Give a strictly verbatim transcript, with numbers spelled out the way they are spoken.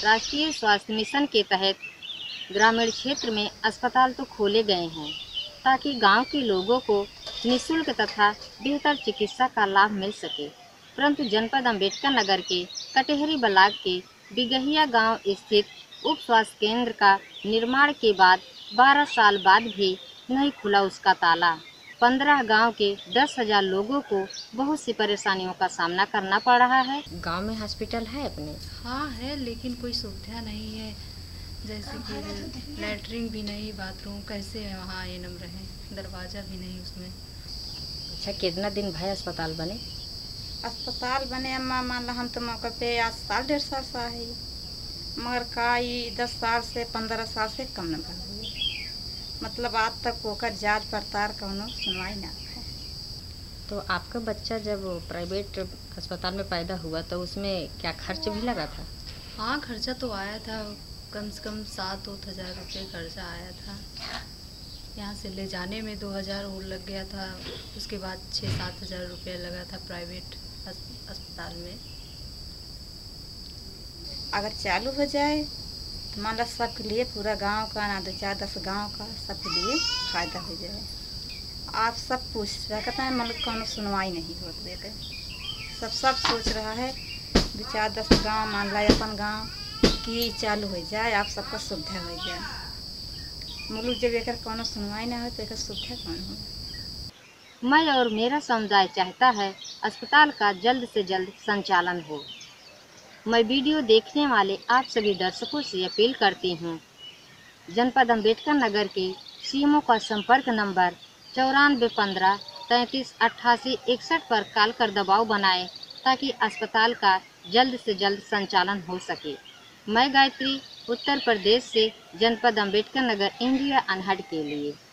राष्ट्रीय स्वास्थ्य मिशन के तहत ग्रामीण क्षेत्र में अस्पताल तो खोले गए हैं ताकि गांव के लोगों को निःशुल्क तथा बेहतर चिकित्सा का लाभ मिल सके, परंतु जनपद अंबेडकर नगर के कटेहरी ब्लॉक के बिगहिया गांव स्थित उप स्वास्थ्य केंद्र का निर्माण के बाद बारह साल बाद भी नहीं खुला उसका ताला। पंद्रह गांव के दस हजार लोगों को बहुत सी परेशानियों का सामना करना पड़ रहा है। गांव में हॉस्पिटल है अपने? हाँ है, लेकिन कोई सुविधा नहीं है, जैसे कि लैट्रिन भी नहीं, बाथरूम कैसे वहाँ एनम रहे, दरवाज़ा भी नहीं उसमें। अच्छा, कितना दिन भाई अस्पताल बने? अस्पताल बने अम्मा मान लो हम तो मौके पे आज साल डेढ़ साल सा है, मगर का ये दस साल से पंद्रह साल से कम न भर हुई, मतलब आज तक होकर जांच पड़ताल कौनो सुनवाई ना है। तो आपका बच्चा जब प्राइवेट अस्पताल में पैदा हुआ तो उसमें क्या खर्च भी लगा था? हाँ खर्चा तो आया था, कम से कम सात दो हज़ार रुपये खर्चा आया था। यहाँ से ले जाने में दो हज़ार और लग गया था, उसके बाद छः सात हज़ार रुपये लगा था प्राइवेट अस्पताल में। अगर चालू हो जाए तो मान लो सबके लिए, पूरा गांव का ना दो चार दस गांव का सबके लिए फ़ायदा हो जाए। आप सब पूछ सकते हैं, मतलब कौनो सुनवाई नहीं होती देते, सब सब सोच रहा है दो चार दस गांव मान लो अपन गांव की चालू हो जाए, आप सबका सुविधा हो जाए। मुल्क जब एक कौनो सुनवाई ना हो तो एक सुविधा कौन हो। मैं और मेरा समुदाय चाहता है अस्पताल का जल्द से जल्द संचालन हो। मैं वीडियो देखने वाले आप सभी दर्शकों से अपील करती हूँ, जनपद अंबेडकर नगर के सीएमओ का संपर्क नंबर चौरानवे पंद्रह तैंतीस अट्ठासी इकसठ पर कॉल कर दबाव बनाएं ताकि अस्पताल का जल्द से जल्द संचालन हो सके। मैं गायत्री, उत्तर प्रदेश से, जनपद अंबेडकर नगर, इंडिया अनहद के लिए।